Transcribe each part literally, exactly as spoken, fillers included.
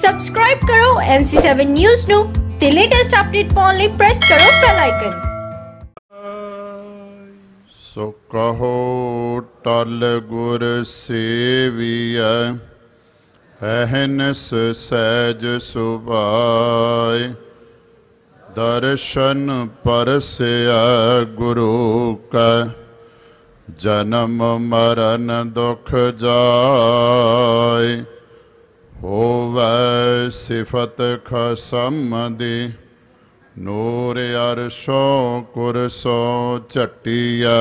Subscribe ਕਰੋ N C seven news ਨੂੰ ਤੇ ਲੇਟੈਸਟ ਅਪਡੇਟ ਪਾਉਣ ਲਈ ਪ੍ਰੈਸ ਕਰੋ ਬੈਲ ਆਈਕਨ। ਸੋ ਕਹੋ ਟਲ ਗੁਰ ਸੇਵੀਐ ਅਹਨਿਸ ਸਹਿਜ ਸੁਭਾਇ ਦਰਸ਼ਨ ਪਰਸਿਆ ਗੁਰੂ ਕਾ जन्म मरण दुख जाय होवै सिफत खसम दी नूर अरशो कुरसो झटिया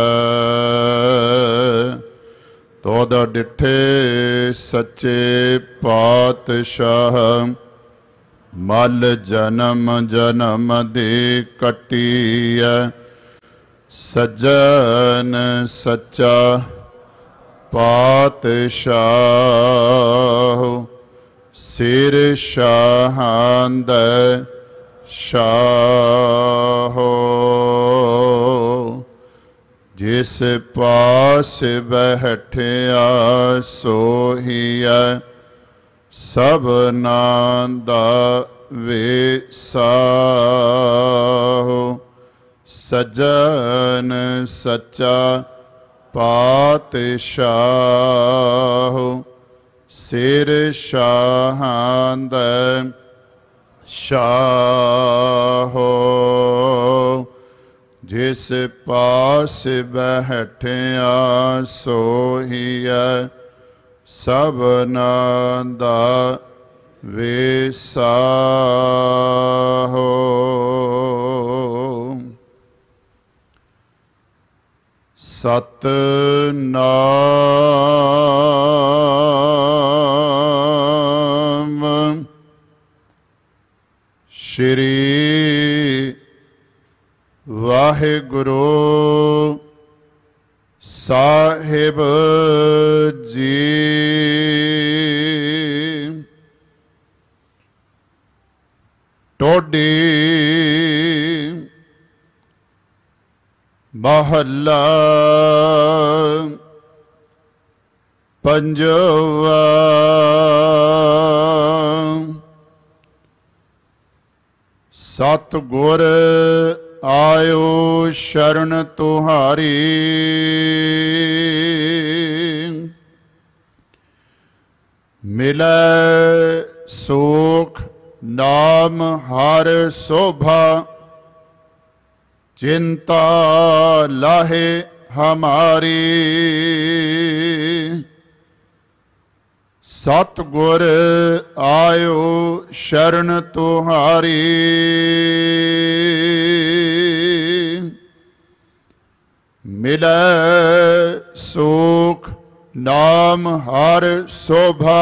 तोद डिठे सच्चे पातशाह मल जन्म जन्म दी कटिया सज्जन सच्चा पातशाह सिर शाहंद शाह जिस पास बैठिया सोहिया सबना दा वेसाह सज्जन सच्चा पातशाह सिर शाहंद शाह जिस पास बैठिया सोहिया सबना दा वेसाह। सतनाम श्री वाहिगुरु साहिब जी। टोडी महला पंजवा सतगुर आयो शरण तुहारी मिलै सुख नाम हर शोभा चिंता लाहे हमारी। सतगुर आयो शरण तुहारी मिलै सुख नाम हर शोभा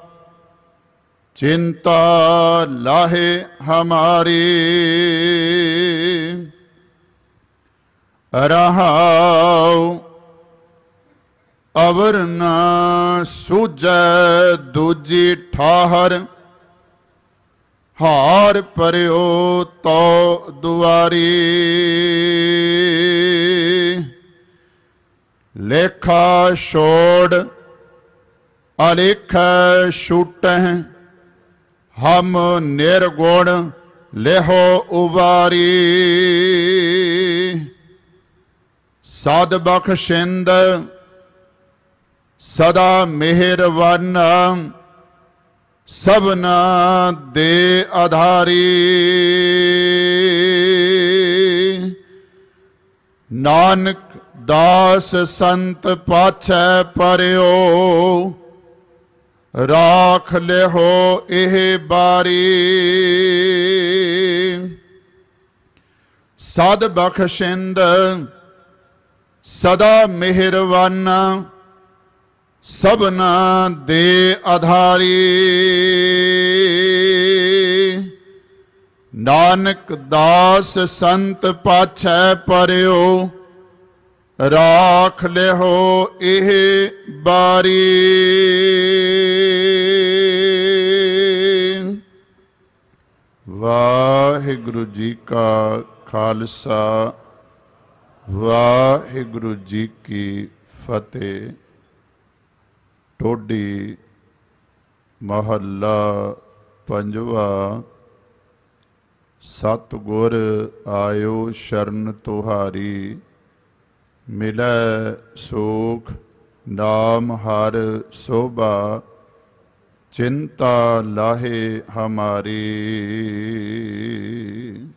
चिंता लाहे हमारी। रहाओ अवर ना सूझै दूजी ठाहर हार परियो तो दुआरी। लेखा छोड़ अलेखा छूटह हम निर्गुण लेहो उबारी। सद बख्शिंद सदा मेहरवाना सबना दे आधारी। नानक दास संत पाछै परियो राख लेहो एह बारी। सद बख्शिंद सदा मेहरवाना सबना दे आधारी। नानक दास संत पाछै परियो राख लेहो एह बारी। वाहिगुरु जी का खालसा वाहिगुरु जी की फतेह। टोडी महला ਪੰਜਵਾ। ਸਤਿਗੁਰ ਆਇਓ ਸ਼ਰਨ ਤੁਹਾਰੀ, ਮਿਲੈ ਸੋਖ ਨਾਮ ਹਰ ਸੋਭਾ, ਚਿੰਤਾ ਲਾਹੇ ਹਮਾਰੀ।